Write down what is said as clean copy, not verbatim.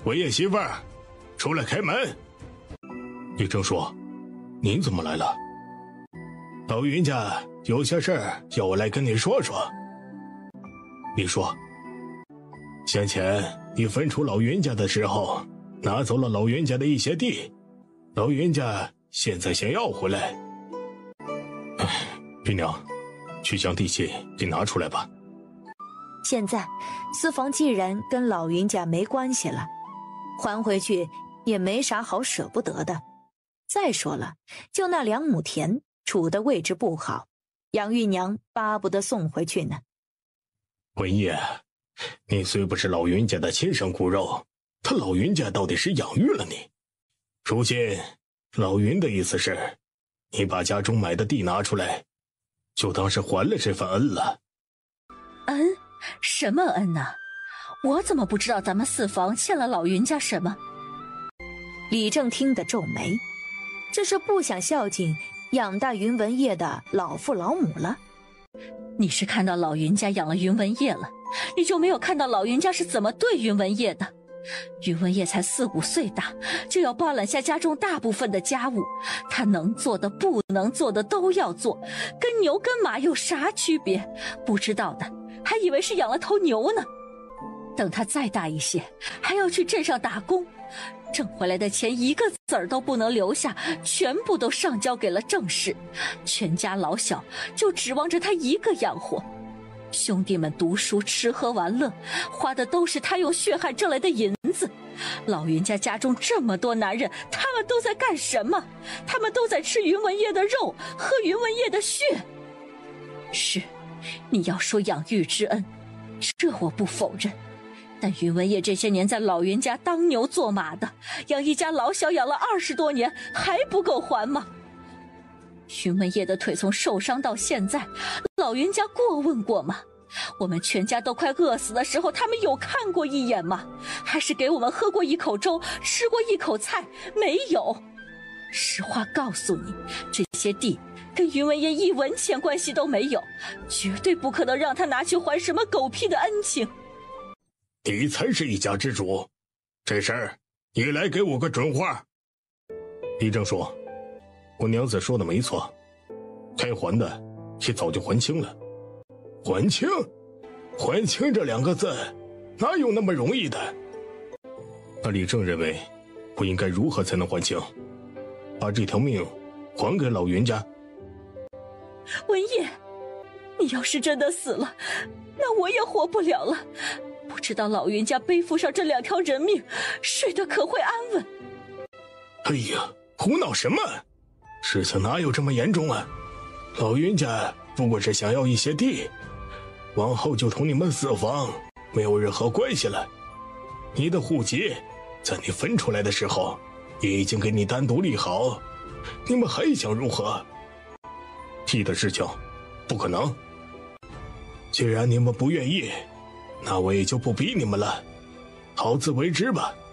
伟业媳妇儿，出来开门。李正说：“您怎么来了？”老云家有些事儿要我来跟你说说。你说：“先前你分出老云家的时候，拿走了老云家的一些地，老云家现在想要回来。姨娘，去将地契给拿出来吧。” 现在私房既然跟老云家没关系了，还回去也没啥好舍不得的。再说了，就那2亩田处的位置不好，杨玉娘巴不得送回去呢。 文业，你虽不是老云家的亲生骨肉，他老云家到底是养育了你。如今老云的意思是，你把家中买的地拿出来，就当是还了这份恩了。 恩？什么恩呢？我怎么不知道咱们四房欠了老云家什么？ 李正听得皱眉，这是不想孝敬养大云文业的老父老母了。 你是看到老云家养了云文业了，你就没有看到老云家是怎么对云文业的？云文业才4、5岁大，就要包揽下家中大部分的家务，他能做的不能做的都要做，跟牛跟马有啥区别？不知道的还以为是养了头牛呢。等他再大一些，还要去镇上打工，挣回来的钱一个子儿都不能留下，全部都上交给了郑氏，全家老小就指望着他一个养活。兄弟们读书吃喝玩乐，花的都是他用血汗挣来的银子。老云家家中这么多男人，他们都在干什么？他们都在吃云文业的肉，喝云文业的血。是，你要说养育之恩，这我不否认。但云文业这些年在老云家当牛做马的，养一家老小养了20多年，还不够还吗？云文业的腿从受伤到现在，老云家过问过吗？我们全家都快饿死的时候，他们有看过一眼吗？还是给我们喝过一口粥，吃过一口菜？没有。实话告诉你，这些地跟云文业1文钱关系都没有，绝对不可能让他拿去还什么狗屁的恩情。 你才是一家之主，这事儿你来给我个准话。李正说：“我娘子说的没错，该还的也早就还清了。还清？还清这2个字，哪有那么容易的？”那李正认为，我应该如何才能还清？把这条命还给老云家？ 文业，你要是真的死了，那我也活不了了。不知道老云家背负上这2条人命，睡得可会安稳？ 哎呀，胡闹什么？事情哪有这么严重啊？老云家不过是想要一些地，往后就同你们四房没有任何关系了。你的户籍在你分出来的时候也已经给你单独立好，你们还想如何？地的事情不可能。既然你们不愿意，那我也就不逼你们了，好自为之吧。